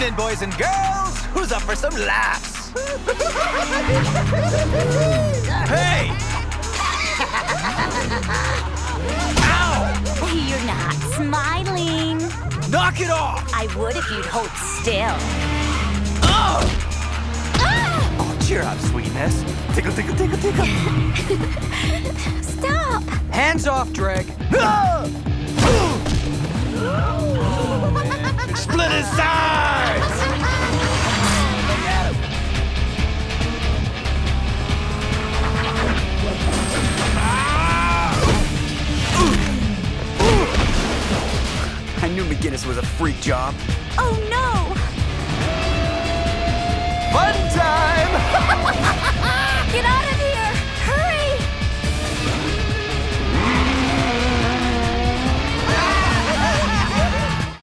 Evening, boys and girls. Who's up for some laughs? Hey! Ow! You're not smiling. Knock it off! I would if you'd hold still. Oh! Oh, cheer up, sweetness. Tickle, tickle, tickle, tickle. Stop! Hands off, Dreg. Split his sides! I knew McGinnis was a freak job. Oh no! Fun time!